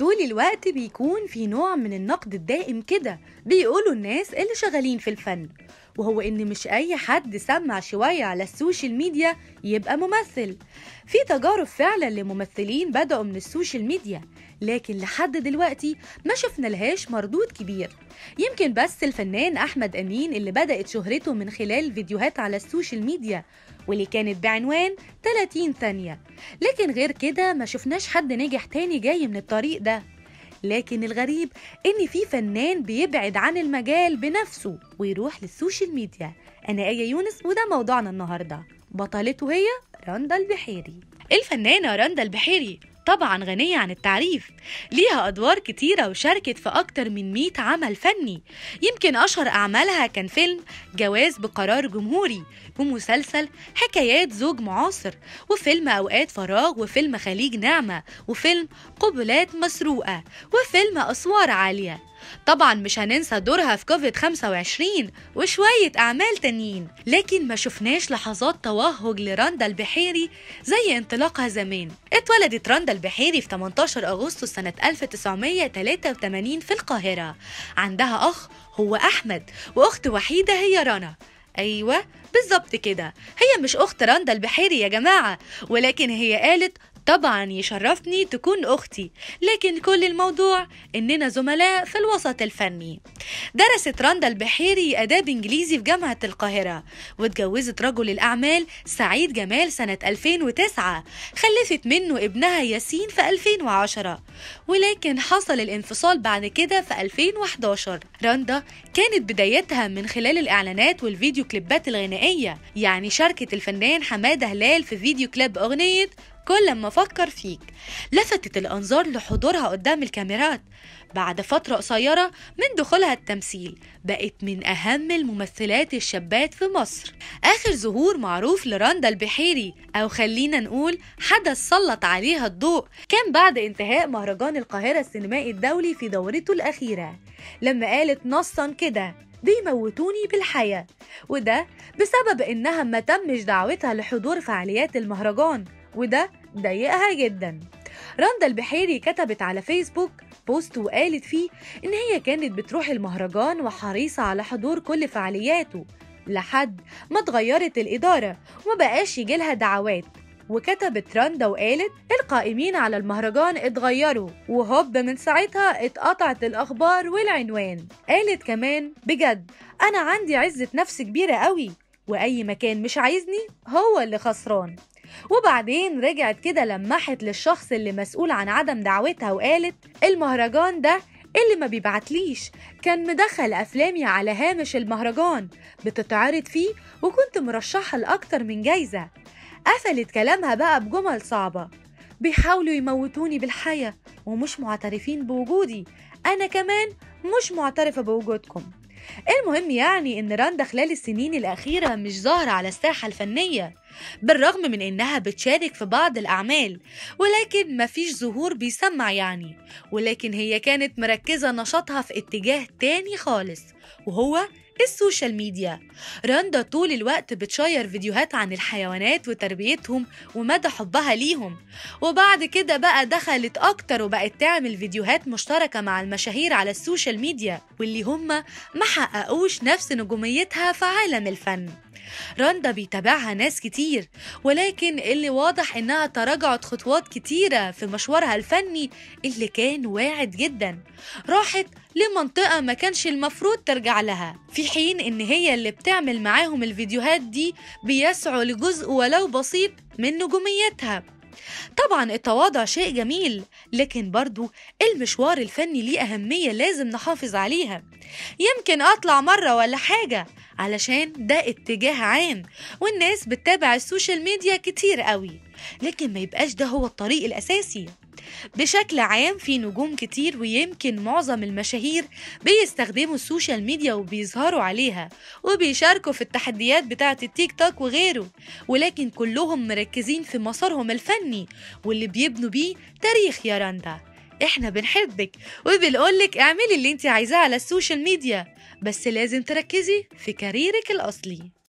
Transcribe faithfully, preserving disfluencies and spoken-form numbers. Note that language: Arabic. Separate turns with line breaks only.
طول الوقت بيكون في نوع من النقد الدائم كده بيقولوا الناس اللي شغالين في الفن، وهو إن مش أي حد سمع شوية على السوشيال ميديا يبقى ممثل. في تجارب فعلا لممثلين بدأوا من السوشيال ميديا، لكن لحد دلوقتي ما شفنا لهاش مردود كبير. يمكن بس الفنان أحمد أمين اللي بدأت شهرته من خلال فيديوهات على السوشيال ميديا واللي كانت بعنوان ثلاثين ثانية، لكن غير كده ما شفناش حد نجح تاني جاي من الطريق ده. لكن الغريب إن في فنان بيبعد عن المجال بنفسه ويروح للسوشيال ميديا. أنا آية يونس وده موضوعنا النهاردة. بطلته هي رندا البحيري. الفنانة رندا البحيري طبعا غنية عن التعريف، ليها أدوار كتيرة وشاركت في أكتر من مئة عمل فني. يمكن أشهر أعمالها كان فيلم جواز بقرار جمهوري، ومسلسل حكايات زوج معاصر، وفيلم أوقات فراغ، وفيلم خليج نعمة، وفيلم قبلات مسروقة، وفيلم أسوار عالية. طبعا مش هننسى دورها في كوفيد خمسة وعشرين وشوية أعمال تانيين. لكن ما شفناش لحظات توهج لرندا البحيري زي انطلاقها زمان. اتولدت رندا البحيري في ثمانية عشر أغسطس سنة ألف وتسعمية وتلاتة وتمانين في القاهرة. عندها أخ هو أحمد، وأخت وحيدة هي رنا. أيوة بالظبط كده، هي مش أخت رندا البحيري يا جماعة، ولكن هي قالت طبعا يشرفني تكون أختي، لكن كل الموضوع إننا زملاء في الوسط الفني. درست رندا البحيري آداب إنجليزي في جامعة القاهرة، واتجوزت رجل الأعمال سعيد جمال سنة ألفين وتسعة، خلفت منه ابنها ياسين في ألفين وعشرة، ولكن حصل الانفصال بعد كده في ألفين وحداشر. رندا كانت بدايتها من خلال الإعلانات والفيديو كليبات الغنائية، يعني شاركت الفنان حمادة هلال في فيديو كليب أغنية كل ما أفكر فيك، لفتت الأنظار لحضورها قدام الكاميرات. بعد فترة قصيرة من دخولها التمثيل بقت من أهم الممثلات الشابات في مصر. آخر ظهور معروف لرندا البحيري، أو خلينا نقول حدث سلط عليها الضوء، كان بعد انتهاء مهرجان القاهرة السينمائي الدولي في دورته الأخيرة، لما قالت نصا كده بيموتوني بالحياة، وده بسبب إنها ما تمش دعوتها لحضور فعاليات المهرجان، وده ضايقها جدا. رندا البحيري كتبت على فيسبوك بوست وقالت فيه إن هي كانت بتروح المهرجان وحريصة على حضور كل فعالياته، لحد ما اتغيرت الإدارة وما بقاش يجيلها دعوات. وكتبت رندا وقالت القائمين على المهرجان اتغيروا، وهوب من ساعتها اتقطعت الأخبار والعنوان. قالت كمان بجد أنا عندي عزة نفس كبيرة قوي، وأي مكان مش عايزني هو اللي خسران. وبعدين رجعت كده لمحت للشخص اللي مسؤول عن عدم دعوتها وقالت المهرجان ده اللي ما بيبعتليش كان مدخل أفلامي على هامش المهرجان بتتعرض فيه، وكنت مرشحة لأكتر من جايزة. قفلت كلامها بقى بجمل صعبة: بيحاولوا يموتوني بالحياة ومش معترفين بوجودي، أنا كمان مش معترفة بوجودكم. المهم يعني إن رندا خلال السنين الأخيرة مش ظاهرة على الساحة الفنية، بالرغم من إنها بتشارك في بعض الأعمال، ولكن مفيش ظهور بيسمع يعني. ولكن هي كانت مركزة نشاطها في اتجاه تاني خالص، وهو السوشيال ميديا. رندا طول الوقت بتشير فيديوهات عن الحيوانات وتربيتهم ومدى حبها ليهم، وبعد كده بقى دخلت أكتر وبقت تعمل فيديوهات مشتركة مع المشاهير على السوشيال ميديا واللي هم ما حققوش نفس نجوميتها في عالم الفن. رندا بيتابعها ناس كتير، ولكن اللي واضح إنها تراجعت خطوات كتيرة في مشوارها الفني اللي كان واعد جدا. راحت لمنطقة ما كانش المفروض ترجع لها، في حين إن هي اللي بتعمل معاهم الفيديوهات دي بيسعوا لجزء ولو بسيط من نجوميتها. طبعا التواضع شيء جميل، لكن برضو المشوار الفني ليه أهمية لازم نحافظ عليها. يمكن أطلع مرة ولا حاجة علشان ده اتجاه عام والناس بتتابع السوشيال ميديا كتير قوي، لكن ما يبقاش ده هو الطريق الأساسي. بشكل عام في نجوم كتير، ويمكن معظم المشاهير بيستخدموا السوشيال ميديا وبيظهروا عليها وبيشاركوا في التحديات بتاعة التيك توك وغيره، ولكن كلهم مركزين في مسارهم الفني واللي بيبنوا بيه تاريخ. يا رندا احنا بنحبك وبنقولك اعملي اللي انت عايزاه على السوشيال ميديا، بس لازم تركزي في كاريرك الأصلي.